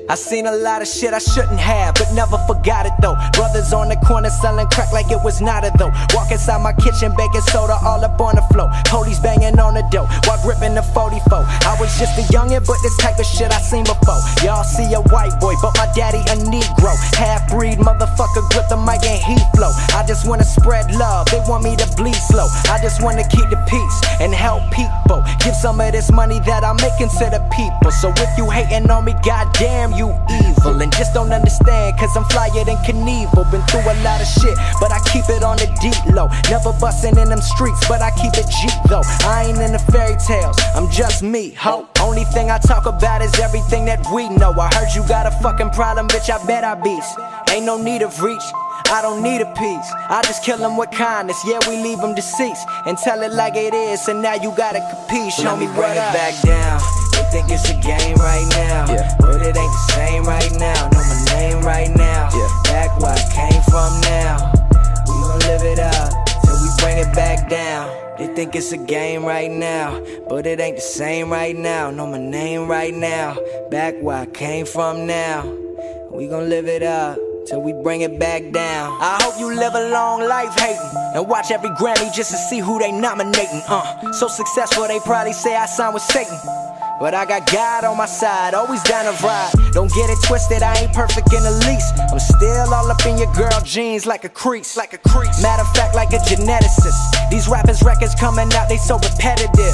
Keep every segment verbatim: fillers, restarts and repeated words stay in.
I seen a lot of shit I shouldn't have, but never forgot it though. Brothers on the corner selling crack like it was nada though. Walk inside my kitchen, baking soda all up on the floor. Police banging on the door while gripping the forty-four. I was just a youngin', but this type of shit I seen before. Y'all see a white boy, but my daddy a Negro. Half-breed motherfucker, grip the mic and heat flow. I just wanna spread love, they want me to bleed slow. I just wanna keep the peace and help people. Give some of this money that I'm making to the people. So if you hating on me, goddamn, you evil. And just don't understand, cause I'm flyer than Knievel. Been through a lot of shit, but I keep it on the deep low. Never bustin' in them streets, but I keep it G though. I ain't in the fairy tales, I'm just me, ho. Only thing I talk about is everything that we know. I heard you got a fucking problem, bitch, I bet I beast. Ain't no need of reach, I don't need a piece. I just kill them with kindness, yeah, we leave them deceased. And tell it like it is, and now you gotta compete. Show me what up. Back down. They think it's a game right now, yeah, but it ain't the same right now. Know my name right now, yeah, back where I came from now. We gon' live it up till we bring it back down. They think it's a game right now, but it ain't the same right now. Know my name right now, back where I came from now. We gon' live it up till we bring it back down. I hope you live a long life hating and watch every Grammy just to see who they nominating. Uh, so successful they probably say I signed with Satan, but I got God on my side, always down to ride. Don't get it twisted, I ain't perfect in the least. I'm still all up in your girl jeans like a crease, like a crease. Matter of fact, like a geneticist. These rappers' records coming out, they so repetitive.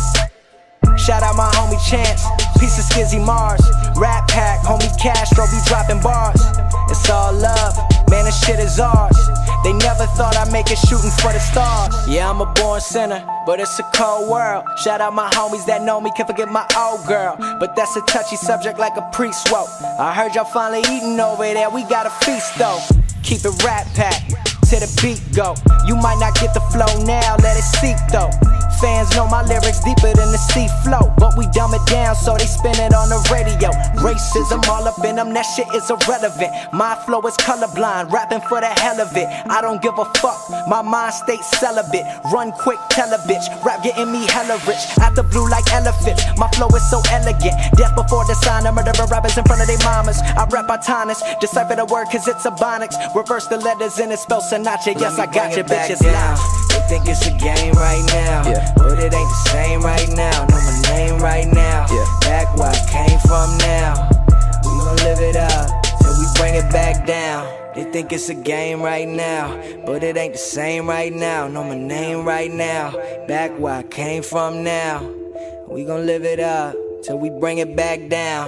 Shout out my homie Chance, piece of Skizzy Mars. Rap Pack, homie Castro be dropping bars. It's all love, man, this shit is ours. They never thought I'd make it shooting for the stars. Yeah, I'm a born sinner, but it's a cold world. Shout out my homies that know me, can't forget my old girl. But that's a touchy subject like a priest woke. I heard y'all finally eating over there, we got a feast though. Keep it Rap Pack, till the beat go. You might not get the flow now, let it seep though. Fans know my lyrics deeper than the sea flow, but we dumb it down so they spin it on the radio. Racism all up in them, that shit is irrelevant. My flow is colorblind, rapping for the hell of it. I don't give a fuck, my mind stays celibate. Run quick, tell a bitch, rap getting me hella rich. Out the blue like elephants, my flow is so elegant. Death before the sign, I'm murdering rappers in front of their mamas. I rap autonomous, decipher the word cause it's ebonics. Reverse the letters and it spells Sinatra. Yes, I got you, bitches loud. They think it's a game right now, yeah, but it ain't the same right now. Know my name right now, yeah, back where I came from now. We gon' live it up till we bring it back down. They think it's a game right now, but it ain't the same right now. Know my name right now, back where I came from now. We gon' live it up till we bring it back down.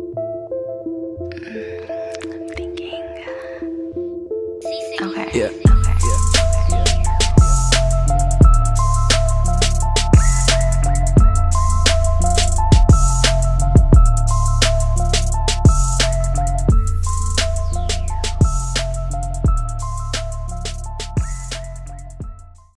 Okay. Yeah.